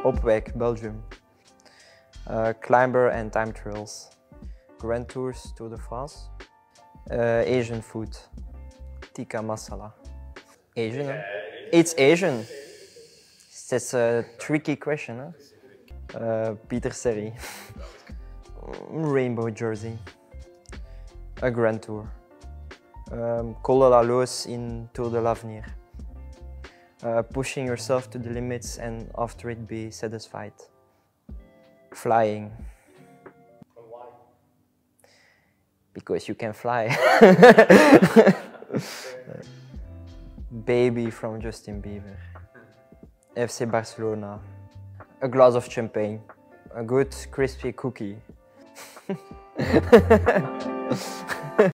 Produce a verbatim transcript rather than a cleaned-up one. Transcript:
Opwijk, Belgium. Uh, climber and time trials. Grand Tours, Tour de France. Uh, Asian food. Tikka masala. Asian, huh? It's Asian. That's a tricky question, huh? Uh, Peter Serry. Rainbow jersey. A Grand Tour. Um, Col de la Loos in Tour de l'Avenir. Uh, pushing yourself to the limits and after it be satisfied. Flying. Why? Because you can fly. Baby from Justin Bieber. F C Barcelona. A glass of champagne. A good crispy cookie.